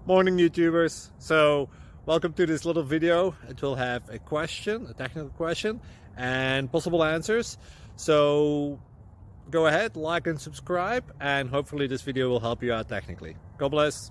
Morning YouTubers. So welcome to this little video. It will have a question, a technical question, and possible answers. So go ahead, like and subscribe, and hopefully this video will help you out technically. God bless.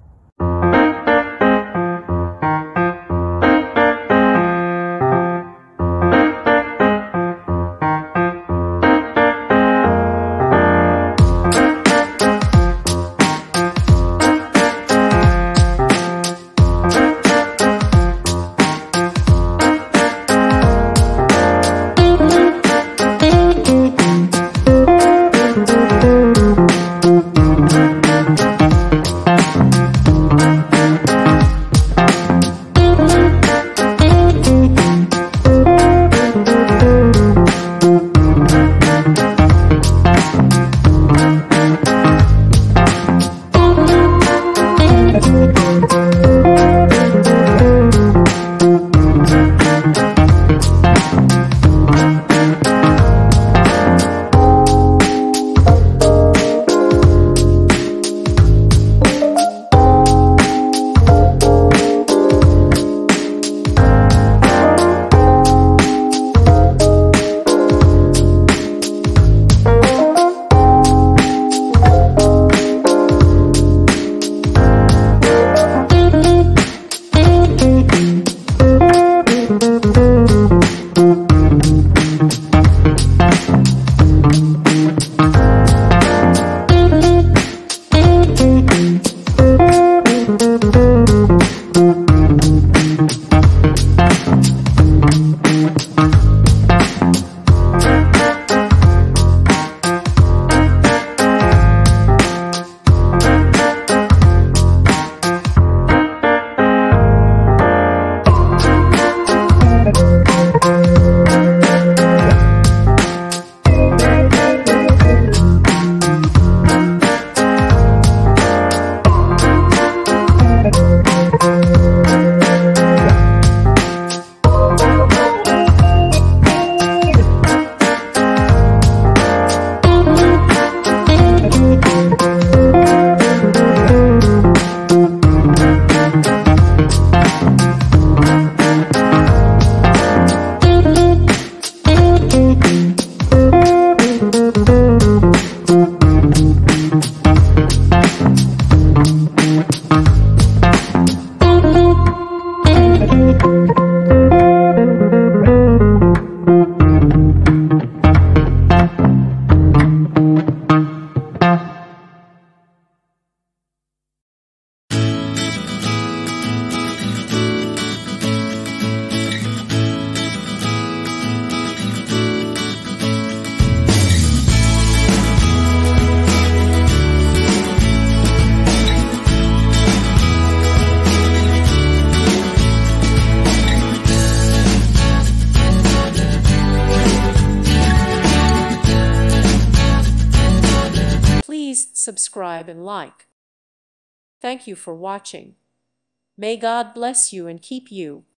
Please subscribe and like. Thank you for watching. May God bless you and keep you.